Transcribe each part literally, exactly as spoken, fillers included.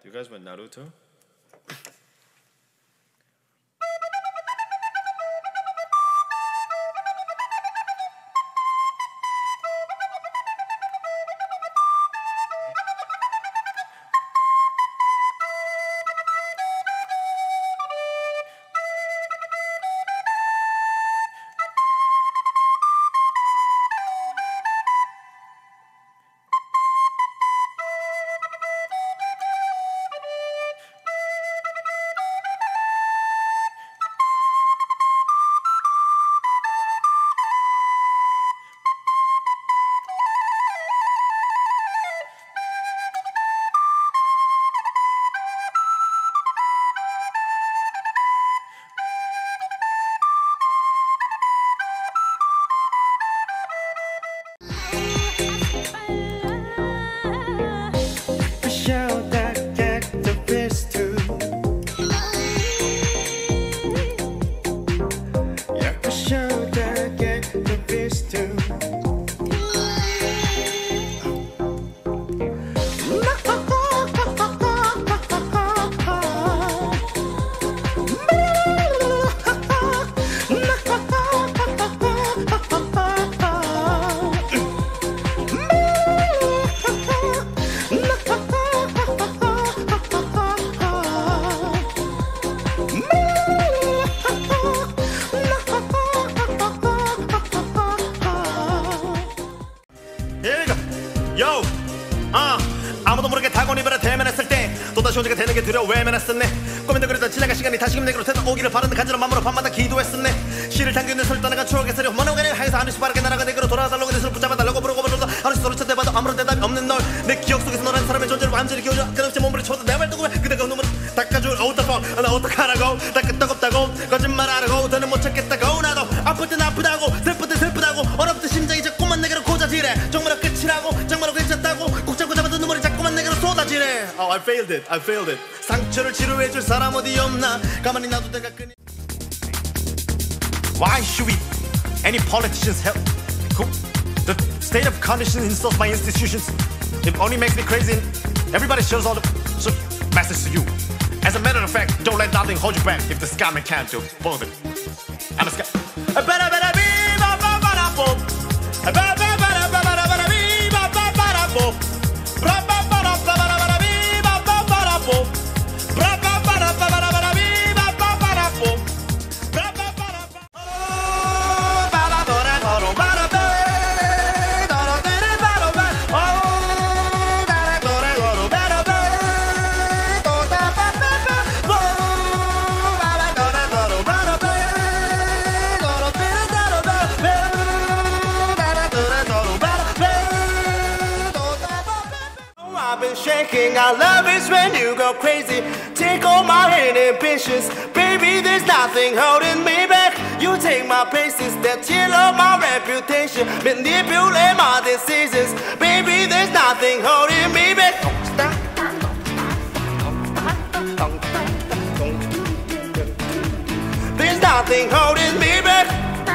You guys went Naruto? Yo, 아 아무도 모르게 다곤이별에 대면했을 때 또다시 혼자가 되는 게 두려워 외면했었네. 고민도 그랬던 지나간 시간이 다시금 내게로 되돌아오기를 바라는 간절한 마음으로 밤마다 기도했었네. 시를 당기는 소리 떠나간 추억의 세력 먼어가는 향해서 하늘씩 빠르게 날아가 내게로 돌아달라고 내 손을 붙잡아달라고 부르고 불러도 하루씩 소리 쳐대봐도 아무런 대답이 없는 널 내 기억 속에서 너라는 사람의 존재를 완전히 기워줘. 끝없이 몸부림쳐도 내 말 듣고 그대가 눈물을 닦아줄 어떡하고 나 어떡하라고 다 끄떡없다고 거짓말하라고 더는 못 참겠다고 나도 아플 땐 아프다고 슬플 땐 슬프다고 얼어붙은 심장이 자꾸만 내게로 고자지래. 정말로 끝이라고 정말로 괜찮다고 꼭 잡고 잡아도 눈물이 자꾸만 내게로 쏟아지래. Oh, I failed it, I failed it. 상처를 치료해줄 사람 어디 없나 가만히 놔도 내가 끈이. Why should we any politicians help? The state of condition insults my institutions. It only makes me crazy and everybody shows all the so message to you. As a matter of fact, don't let nothing hold you back if the skyman can't do both of it. I'm a sky. I better better be ba ba ba da bo. I better better better better better be ba ba ba da bo. Bra ba ba da ba ba da be ba ba ba da bo. Bra ba ba da ba ba da be ba ba ba da bo. Bra ba ba da ba. Oh, ba da ba da ba ba da be. Da da da da ba da ba. Oh, da da da da ba da be. Do da ba ba ba. Oh, ba da da da da ba da be. Do da da da da ba be. Da da da da da ba da be. Do da ba ba ba. Oh, I've been shaking. Our love is when you go crazy. Take all my inhibitions. Baby, there's nothing holding me back. You take my paces that chill on my reputation. Manipulate my decisions. Baby, there's nothing holding me back. There's nothing holding me back.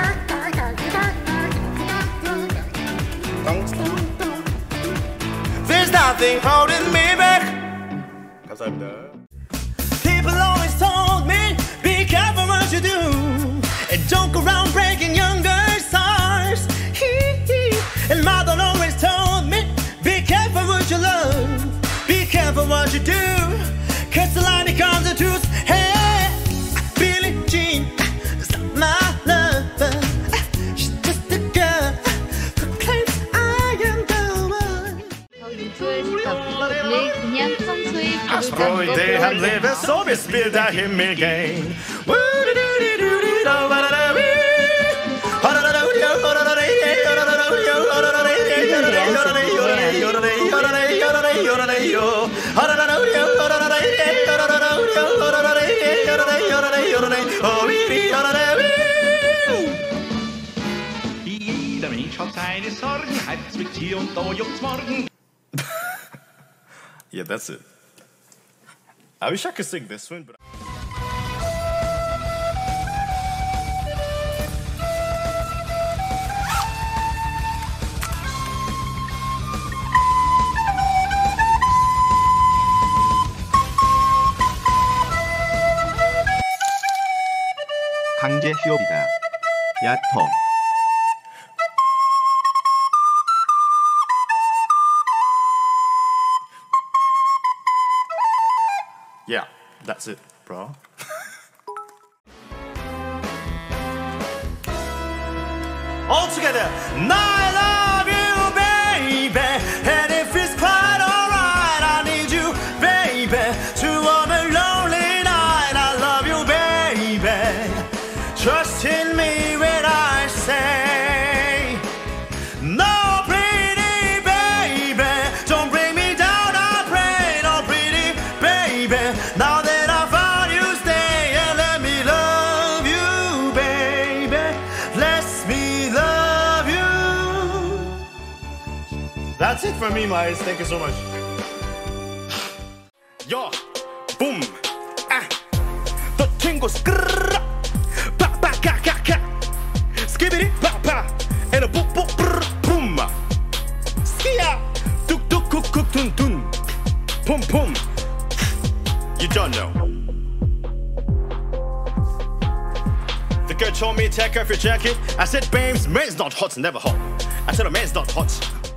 There's nothing holding me back. 감사합니다. People always told me, be careful what you do, and don't go around breaking young girls' hearts. And mother always told me, be careful what you love, be careful what you do, cause the line becomes the truth. Hey, Billie Jean, it's not my lover, she's just a girl who claims I am the one. 그냥 평소에 앞으로에 대한 레벨 서비스 빌다 힘을 gain. Jeder Mensch hat seine Sorgen, heute zwickt hier und da juckt's morgen. Yeah, that's it. I wish I could sing this one, but. 강제 휴업이다. 야톰. Yeah, that's it, bro. All together, I love you, baby, and if it's quite alright, I need you, baby, to warm a lonely night. I love you, baby. Trust in me when I say, no, pretty baby, don't bring me down. I pray, no, pretty baby. Now that I found you, stay and let me love you, baby. Let me love you. That's it for me, Miles. Thank you so much. Yo, boom, ah, the tingle, skrrr, pa pa ka ka ka, skibbity pa pa, and a boop boop brr, boom, skia, tuk tuk kuk kuk tun tun, pum pum. You don't know. The girl told me take off your jacket. I said, babes, man's not hot, never hot. I said, a man's not hot.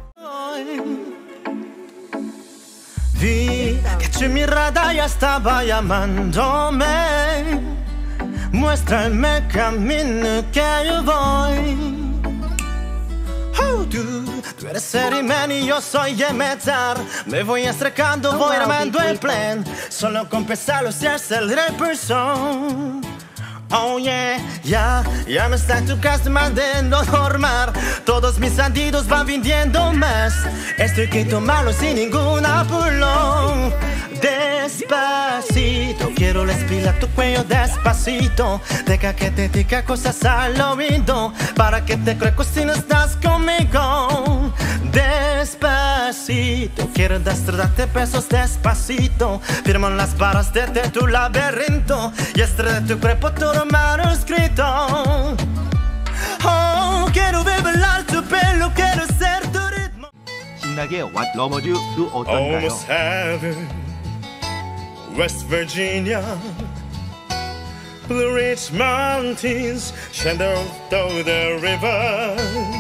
Vi que tu mirada ya estaba llamándome. Muéstrame el camino que yo voy. Oh, tú, tú eres Seriman y yo soy Yemetar. Me voy acercando, voy armando el plan. Solo con pensarlo se acelera el pulso. Oh yeah, ya, ya me está tu casa mandando normal. Todos mis sentidos van viniendo más. Estoy que tomarlo sin ningún apuro. Despacito, quiero respirar tu cuello despacito. Deja que te diga cosas al oído, para que te crezcas si no estás conmigo. Despacito, quiero darte besos despacito. Firmo las barras de, de tu laberinto y extraer de tu cuerpo todo manuscrito. Oh, quiero beber tu pelo, quiero ser tu ritmo. 신나게 What Lover You 어떤가요? Almost heaven, West Virginia, Blue Ridge Mountains, Shenandoah River.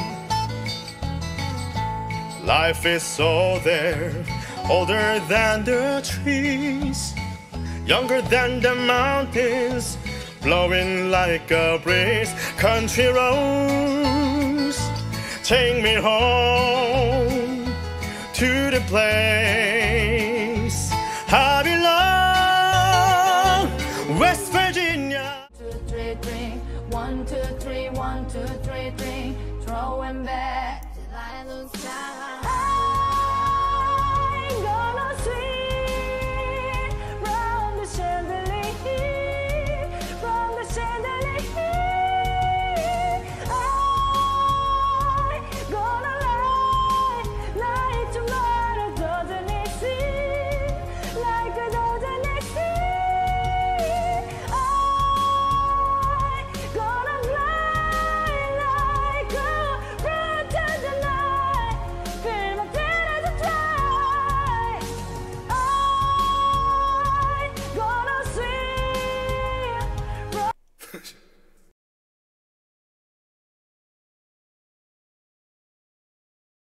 Life is so there, older than the trees, younger than the mountains, blowing like a breeze. Country roads, take me home to the place